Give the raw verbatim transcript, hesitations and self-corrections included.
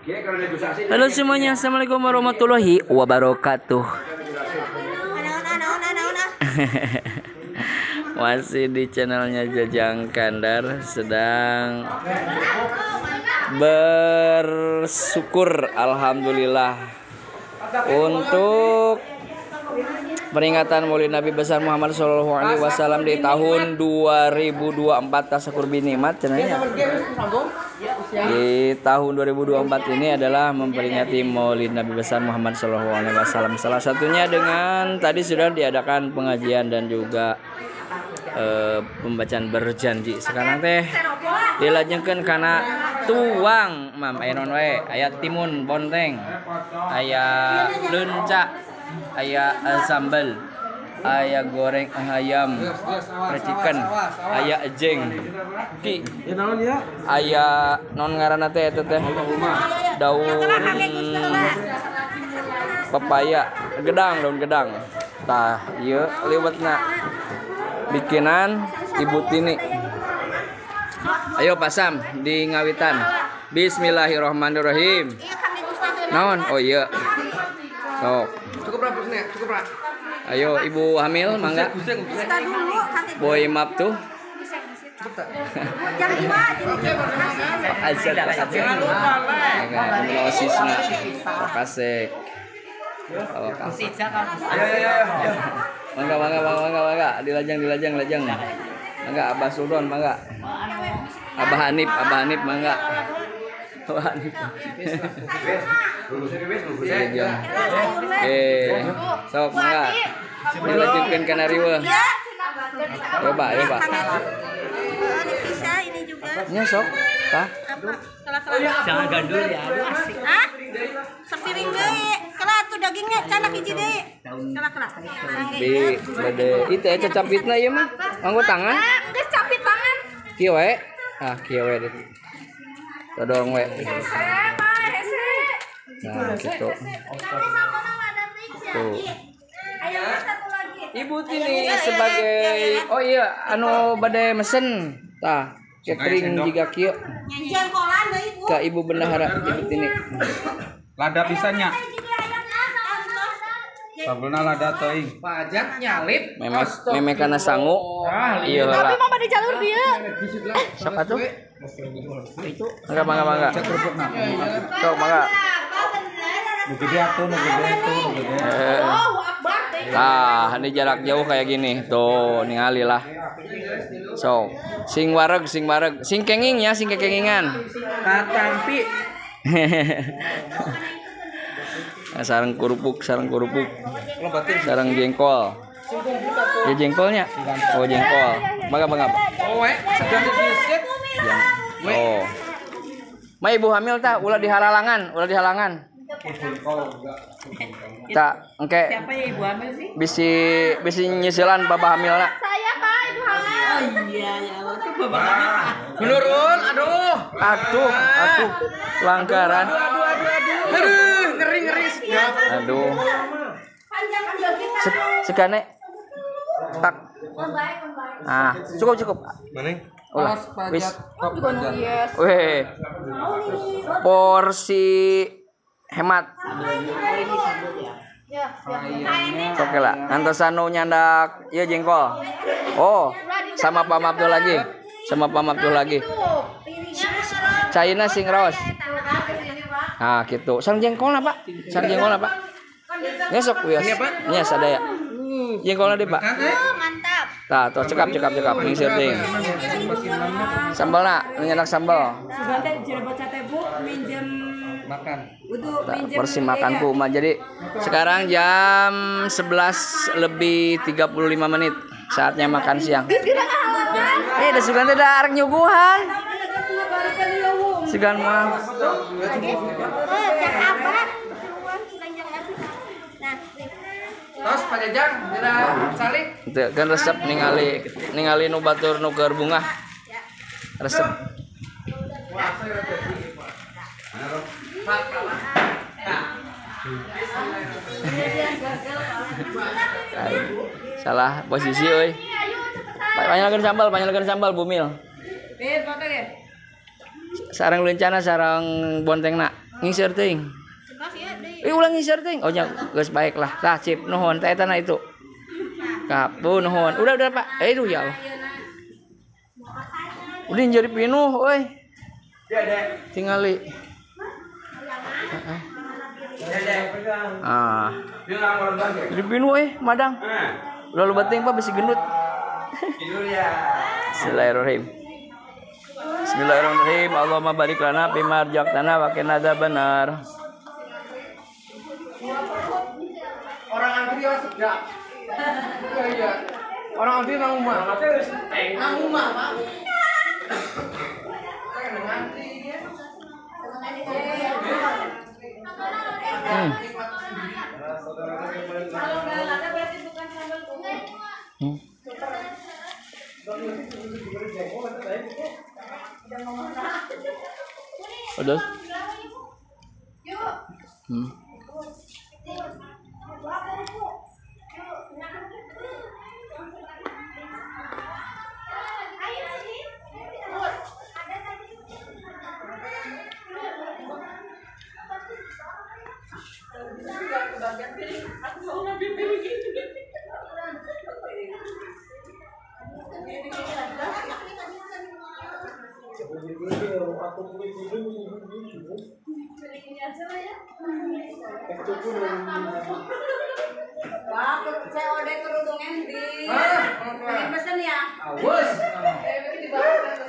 Halo semuanya, assalamualaikum warahmatullahi wabarakatuh. Masih di channelnya Jajang Kandar, sedang bersyukur alhamdulillah untuk peringatan Maulid Nabi besar Muhammad Shallallahu Alaihi Wasallam di tahun dua ribu dua puluh empat. Tasakur binimat cenanya. Di tahun dua ribu dua puluh empat ini adalah memperingati Maulid Nabi besar Muhammad Shallallahu Alaihi Wasallam. Salah satunya dengan tadi sudah diadakan pengajian dan juga uh, pembacaan berjanji. Sekarang teh dilanjutkan karena tuang mam enon wae aya timun bonteng, aya leunca, aya sambal, aya goreng ayam, recikan, aya ejeng, ki, aya non ngaranna teh eta teh daun pepaya, gedang, daun gedang. Tah, ieu liwetna bikinan Ibu Tini. Ayo Pak Sam di ngawitan. Bismillahirrahmanirrahim. Naon? Oh iya. Sok. Cukup berapa nih? Cukup berapa? Ayo Ibu hamil mangga. Boy map tuh. Jangan dua. Azan jangan lupa lah. Osisna. Kasek. Oh, kasek. Ayo ayo ayo. Mangga mangga mangga mangga mangga dilajang dilajang lajang. Mangga Abah Sultan mangga. Abah Hanif, Abah Hanif mangga. Abah Hanif. Eh, sok mangga. Dilanjutkan kana riweuh. Coba, coba. Bisa ini juga. Nya sok, tah. Jangan gandul ya, aduh asik. Hah? Sepiring deui. Kala atuh dagingnya canak hiji deui. Kala-kala. Di bade itu ya cacampitna ieu mah. Nganggo tangan. Ah, geus capit tangan. Kieu wae. Ah, kieu wae deh. Todong wae. Nah, gitu. Tuh. Ibu Tini sebagai oh iya anu bade mesen tah catering jiga kieu Jengkolan deui Ibu. ka Ibu Bendahara Ibu Tini. Lada pisannya. Sabuna lada teuing. Pajak nyalip. Memek memekana sangu. Ieu heula. Tapi mah bade jalur dieu. Sok atuh. Itu mangga mangga mangga. Cek kerupukna. Sok mangga. Nu gede atuh, nu gede atuh, nu gede. Eh. Nah, ini jarak jauh kayak gini. Tuh, ningali lah. So, sing wareg, sing wareg, sing kenging ya, sing kekengingan. Katampi. Nah, sarang kerupuk, sarang kerupuk. Sarang jengkol. Ya jengkolnya. Oh, jengkol. Mangga mangga. Oh, we, sedang dibisit. Oh. Ma ibu hamil tah ulah dihalalangan, ulah dihalangan. Tak, engke. Siapa ya ibu hamil sih? Bisi bisi nyisilan baba hamilna. Saya Pak, Ibu hamil. Oh iya ya, itu bapak hamil. Menurun, aduh. Atuh, atuh. Langgaran. Aduh, aduh, aduh. Aduh, ngeri ngeri sedap. Aduh. Panjang joget. Se- Sekane. Tak. Ah, cukup cukup. Mana? Ulah. Wis. Yes. Weh. Porsi hemat. Ya, ya. Oke lah. Ngantosan nu nyandak ieu jengkol. Oh, sama Pak Mabdul lagi. Sama Pak Mabdul lagi. Caina sing raos. Nah, gitu. Sareng jengkolna, Pak. Sareng jengkolna, Pak. Nyesok wios. Nya sadaya. Jengkolna deui, Pak. Oh, mantap. Tah, tuh cekap cekap cekap ning seuting. Sambalna, nu nyandak sambal. Sudah teh jerebot sate Bu minjem Makan. untuk Nah, minjem porsi makanku mah jadi sekarang jam sebelas lebih tiga puluh lima menit saatnya makan siang. Eh, da sugan teh da arek nyuguhan. Sugan mah. Tos Pak Jajang, tidak salik. Teu kan resep ningali ningali nu batur nu keur bungah. Resep. Salah posisi euy. Panjangkeun sambal, panjangkeun sambal Bumil. Eh, foto ge. Sarang lencana sarang bontengna. Ngiser teuing. Coba ya deui. Eh ulang ngiser teuing. Oh nya geus baik lah. Tah cip nuhun teh eta na itu. Kapu nuhun. Udah udah Pak. Eh duh ya Allah. Udah jadi pinuh euy. Tingali. Heeh. Ah. Jadi pinuh eh madang. Lalu bating Pak besi gendut. Bismillahirrahmanirrahim. Bismillahirrahmanirrahim. Allahumma barik lana fima razaqtana wa qina adzabannar. Orang antri ya sedap. Iya. Orang antri nang rumah. Nang rumah, Pak. Hmm. Hmm. Pedas. Hmm. Wah, saya order kerudungnya di. Pengen pesen ya?